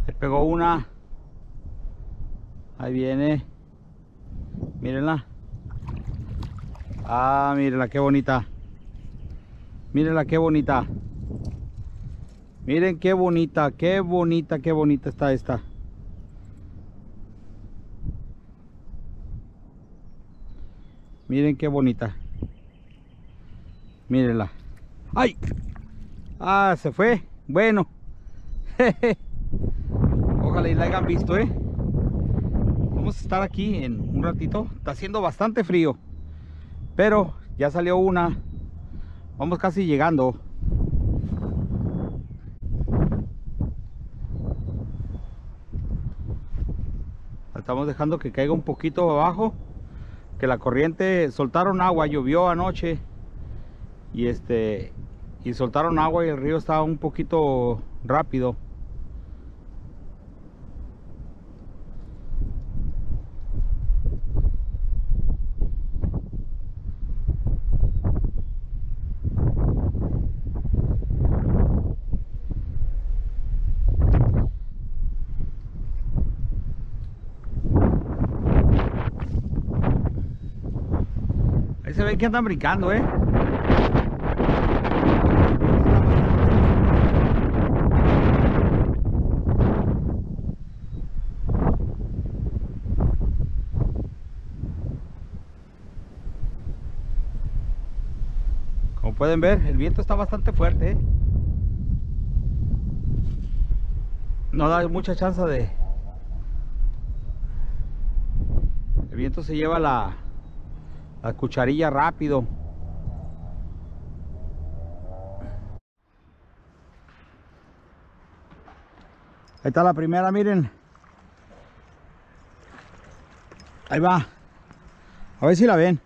Le pegó una. Ahí viene. Mírenla. Ah, mírenla, qué bonita. Mírenla, qué bonita. Miren qué bonita, qué bonita, qué bonita está esta. Miren qué bonita. Mírenla. ¡Ay! Ah, se fue. Bueno. Ojalá y la hayan visto, Vamos a estar aquí en un ratito. Está haciendo bastante frío, pero ya salió una. Vamos casi llegando. Estamos dejando que caiga un poquito abajo, que la corriente, soltaron agua, llovió anoche y soltaron agua y el río estaba un poquito rápido. Ahí se ve que andan brincando, Como pueden ver, el viento está bastante fuerte, No da mucha chance de... El viento se lleva la cucharilla rápido. Ahí está la primera, miren. Ahí va. A ver si la ven.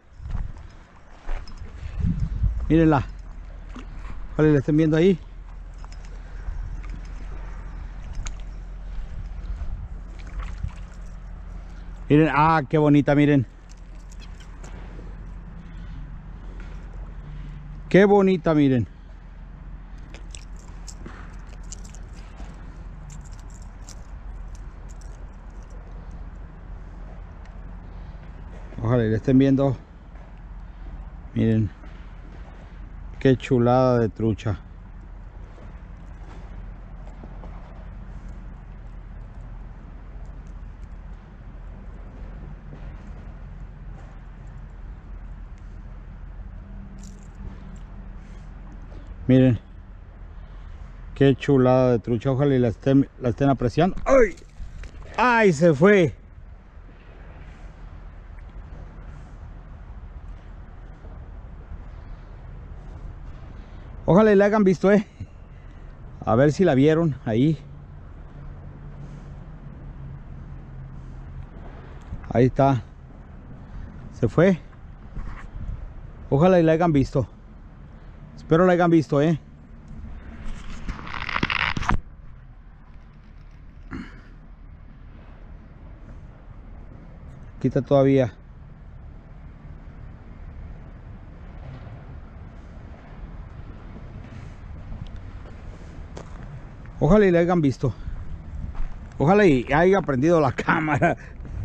Mírenla. Ojalá la estén viendo ahí. Miren, ah, qué bonita, miren. Qué bonita, miren. Ojalá la estén viendo. Miren. Qué chulada de trucha. Miren. Qué chulada de trucha. Ojalá y la estén apreciando. ¡Ay! ¡Ay! Se fue. Ojalá y la hayan visto, A ver si la vieron ahí. Ahí está. Se fue. Ojalá y la hayan visto. Espero la hayan visto, Quita todavía. Ojalá y la hayan visto. Ojalá y haya prendido la cámara.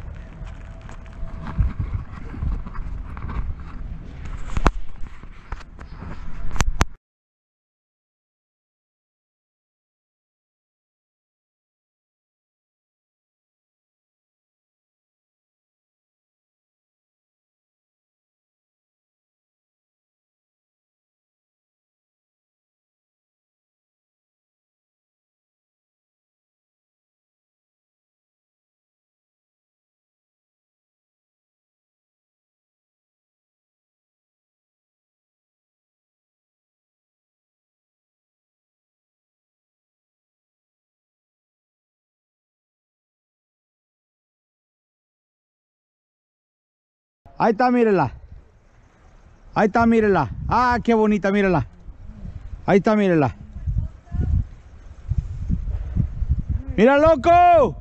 Ahí está, mírenla. Ahí está, mírenla. Ah, qué bonita, mírenla. Ahí está, mírenla. ¡Mira, loco!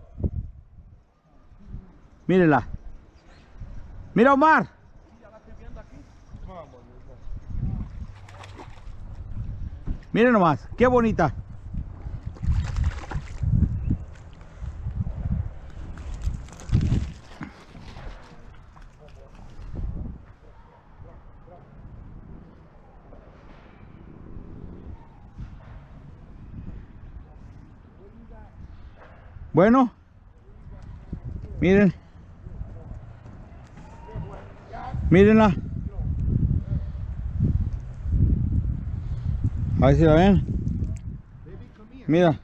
Mírenla. Mira, Omar. Miren nomás, qué bonita. Bueno, miren. Mírenla. A ver si la ven. Mira.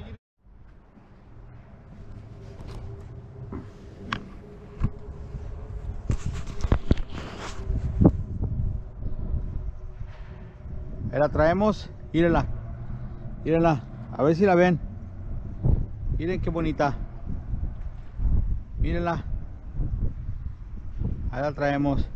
Ahí la traemos. Mírenla. Mírenla. A ver si la ven. Miren qué bonita. Mírenla. Ahí la traemos.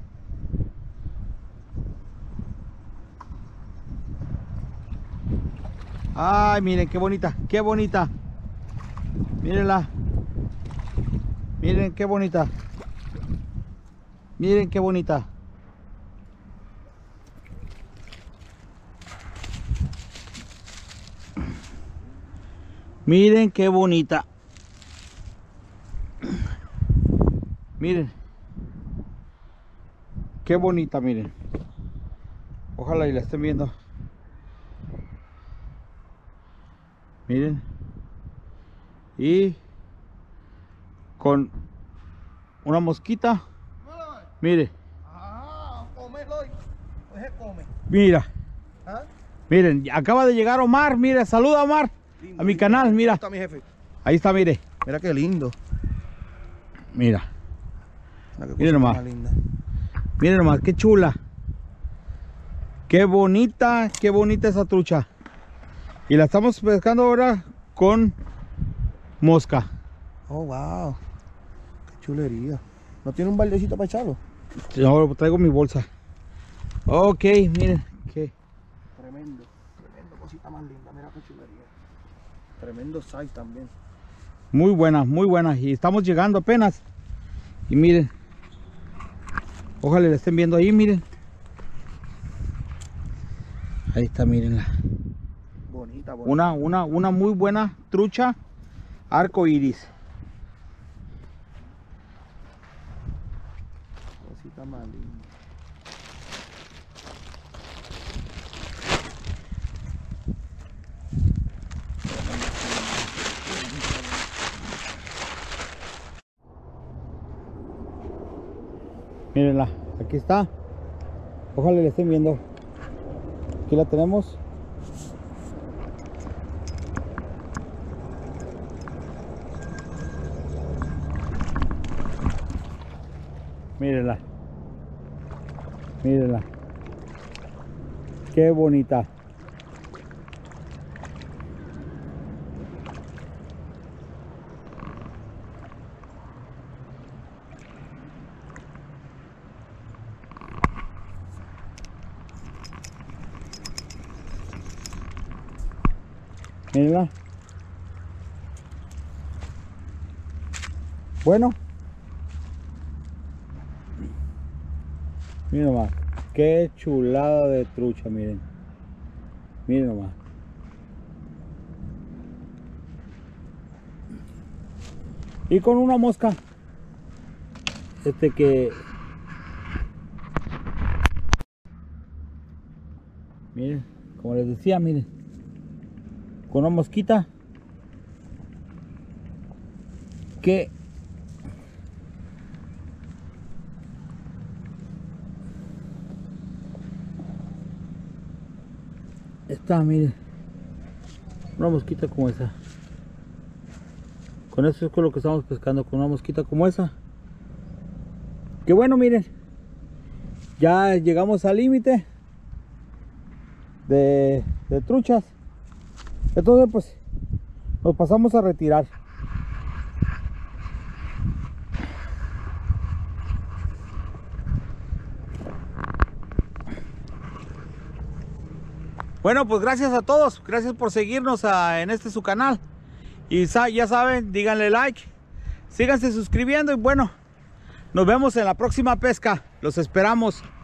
Ay, miren qué bonita, qué bonita. Mírenla. Miren qué bonita. Miren qué bonita. Miren qué bonita. Miren. Qué bonita, miren. Ojalá y la estén viendo. Miren. Y con una mosquita. Mire. Mira. Miren, acaba de llegar Omar. Mire, saluda Omar. A mi canal, mira. Está mi jefe. Ahí está, mire. Mira qué lindo. Mira. Mira Miren nomás. Miren nomás, qué chula. Qué bonita esa trucha. Y la estamos pescando ahora con mosca. Oh, wow. Qué chulería. ¿No tiene un baldecito para echarlo? No, traigo mi bolsa. Ok, miren. ¿Qué? Tremendo. Tremendo, cosita más linda. Mira qué chulería. Tremendo size también. Muy buena, muy buena. Y estamos llegando apenas. Y miren. Ojalá la estén viendo ahí, miren. Ahí está, mírenla. Bonita, bonita. Una muy buena trucha arco iris. Cosita más linda. Mírenla, aquí está. Ojalá la estén viendo. Aquí la tenemos. Mírenla. Mírenla. Qué bonita. Mírenla. Bueno. Miren nomás. Qué chulada de trucha, miren. Miren nomás. Y con una mosca. Que... Miren, como les decía, miren. Con una mosquita. Que... Está, miren. Una mosquita como esa. Con eso es con lo que estamos pescando. Con una mosquita como esa. Que bueno, miren. Ya llegamos al límite de truchas. Entonces pues nos pasamos a retirar. Bueno, pues gracias a todos, gracias por seguirnos en su canal. Y ya saben, díganle like, síganse suscribiendo y bueno, nos vemos en la próxima pesca, los esperamos.